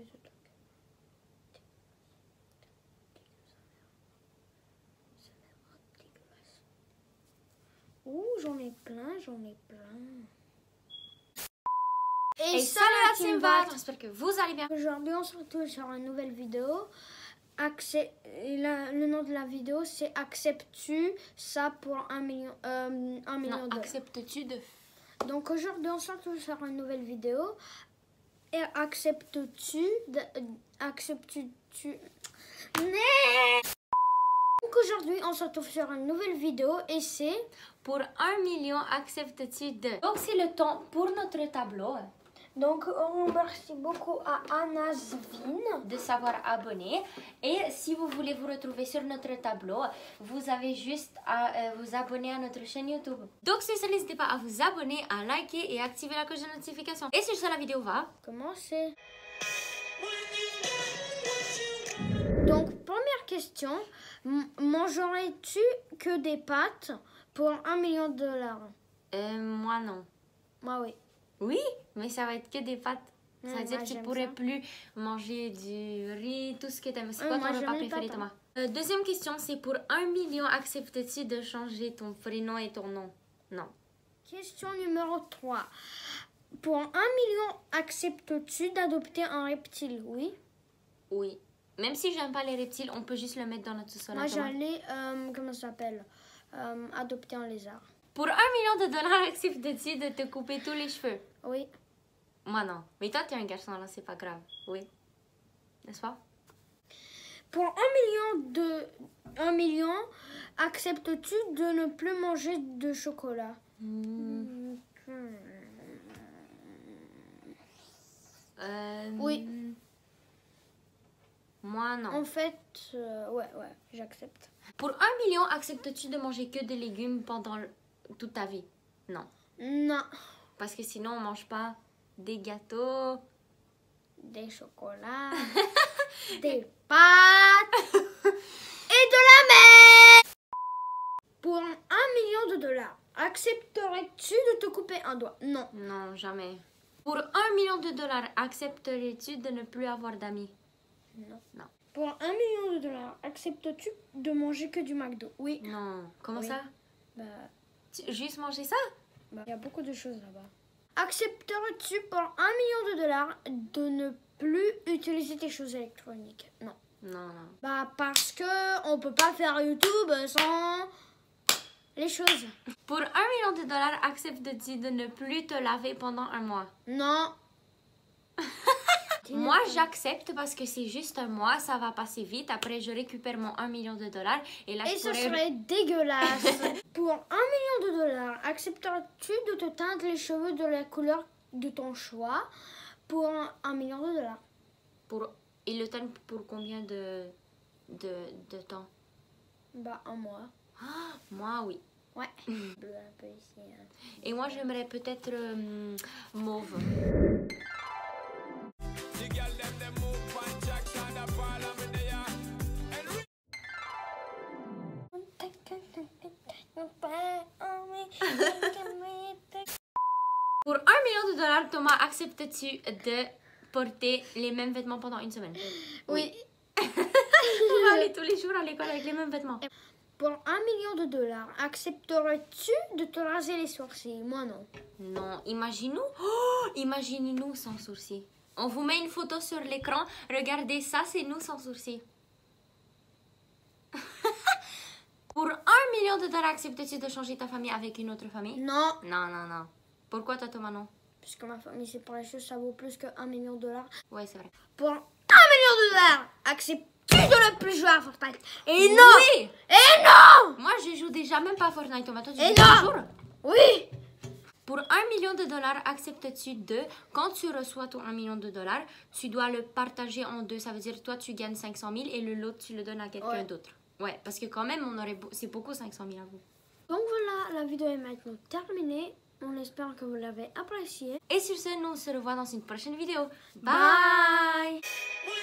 ce truc. Ouh, j'en ai plein, Et salut la Team Vat, j'espère que vous allez bien. Aujourd'hui, on se retrouve sur une nouvelle vidéo. Le nom de la vidéo, c'est acceptes-tu ça pour 1 million, 1 million de dollars. Acceptes-tu de... Donc aujourd'hui, on se retrouve sur une nouvelle vidéo. Et acceptes-tu Donc aujourd'hui, on se retrouve sur une nouvelle vidéo et c'est... Pour 1 million, acceptes-tu de... Donc c'est le temps pour notre tableau. Donc on remercie beaucoup à Anazvin de savoir abonner. Et si vous voulez vous retrouver sur notre tableau, vous avez juste à vous abonner à notre chaîne YouTube. Donc sur ce, n'hésitez pas à vous abonner, à liker et activer la cloche de notification. Et sur ce, la vidéo va commencer. Donc première question, mangerais-tu que des pâtes pour 1 million de dollars? Moi non. Moi oui. Oui, mais ça va être que des pâtes. Ça veut dire que tu ne pourrais plus manger du riz, tout ce que tu aimes. C'est quoi ton repas préféré, Thomas? Deuxième question, c'est pour 1 million, acceptes-tu de changer ton prénom et ton nom? Non. Question numéro 3. Pour 1 million, acceptes-tu d'adopter un reptile? Oui. Oui. Même si j'aime pas les reptiles, on peut juste le mettre dans notre sous-sol. Moi, j'allais, comment ça s'appelle? Adopter un lézard. Pour 1 million de dollars, acceptes-tu de te couper tous les cheveux? Oui. Moi non. Mais toi, tu es un garçon, alors c'est pas grave. Oui. N'est-ce pas? Pour 1 million, acceptes-tu de ne plus manger de chocolat? Oui. Moi non. En fait, ouais, j'accepte. Pour 1 million, acceptes-tu de manger que des légumes pendant toute ta vie? Non. Non. Parce que sinon, on mange pas des gâteaux, des chocolats, des pâtes et de la mer. Pour 1 million de dollars, accepterais-tu de te couper un doigt? Non. Non, jamais. Pour 1 million de dollars, accepterais-tu de ne plus avoir d'amis? Non. Non. Pour 1 million de dollars, acceptes-tu de manger que du McDo? Oui. Non. Comment oui. ça? Bah, juste manger ça? Il y a beaucoup de choses là-bas. Accepterais-tu pour 1 million de dollars de ne plus utiliser tes choses électroniques? Non. Non, non. Bah parce que on peut pas faire YouTube sans les choses. Pour 1 million de dollars, acceptes-tu de ne plus te laver pendant un mois? Non. Moi, j'accepte parce que c'est juste un mois, ça va passer vite. Après, je récupère mon 1 million de dollars. Et là, ce serait dégueulasse. Pour 1 million de dollars, accepterais-tu de te teindre les cheveux de la couleur de ton choix pour 1 million de dollars? Et le teindre pour combien de temps? Bah, un mois. Ah, moi, oui. Ouais. Bleu un peu ici. Hein. Et moi, j'aimerais peut-être mauve. Pour 1 million de dollars, Thomas, acceptes-tu de porter les mêmes vêtements pendant une semaine? Oui. On va aller tous les jours à l'école avec les mêmes vêtements. Pour 1 million de dollars, accepterais-tu de te raser les sourcils? Moi, non. Non, imagine-nous. Oh, imaginez-nous sans sourcils. On vous met une photo sur l'écran. Regardez, ça, c'est nous sans sourcils. Pour 1 million de dollars, acceptes-tu de changer ta famille avec une autre famille? Non. Non, non, non. Pourquoi toi, Thomas, non? Puisque ma famille, c'est pour les choses, ça vaut plus que 1 million de dollars. Ouais, c'est vrai. Pour 1 million de dollars, acceptes-tu de ne plus jouer à Fortnite? Et non! Oui! Et non! Moi, je joue déjà même pas à Fortnite, Thomas. Toi, tu joues toujours? Oui! Pour 1 million de dollars, acceptes-tu de, quand tu reçois ton 1 million de dollars, tu dois le partager en deux. Ça veut dire, toi, tu gagnes 500 000 et l'autre, tu le donnes à quelqu'un d'autre. Ouais, parce que quand même, c'est beaucoup 500 000 à vous. Donc voilà, la vidéo est maintenant terminée. On espère que vous l'avez appréciée. Et sur ce, nous on se revoit dans une prochaine vidéo. Bye!